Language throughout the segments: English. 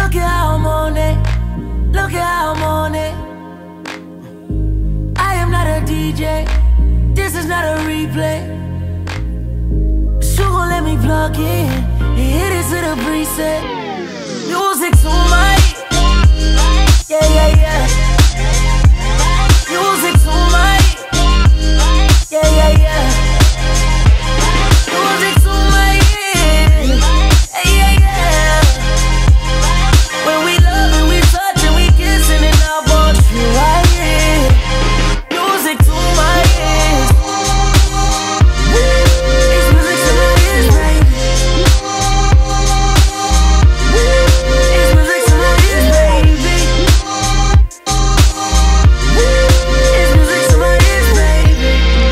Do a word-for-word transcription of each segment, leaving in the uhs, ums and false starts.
Look at how I'm on it. Look at how I'm on it. I am not a D J. This is not a replay. So gon' let me plug in and hit it to the preset. Music to my, yeah, yeah, yeah. Music to my, yeah, yeah, yeah. Music to my, yeah, yeah, yeah. When we love and we touch and we kissing and I want you right here. Music to my ears. It's music to my ears, baby. It's music to my ears, baby. It's music to my ears, baby.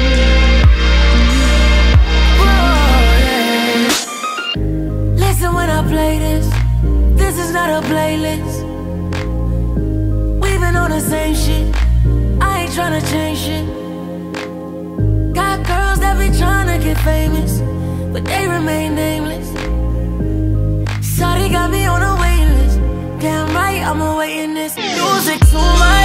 Whoa, yeah. Listen when I play this. This is not a playlist. We've been on the same shit. I ain't tryna change shit. Got girls that be tryna get famous, but they remain nameless. Shawty got me on a waiting list. Damn right, I'm awaiting this. Music to my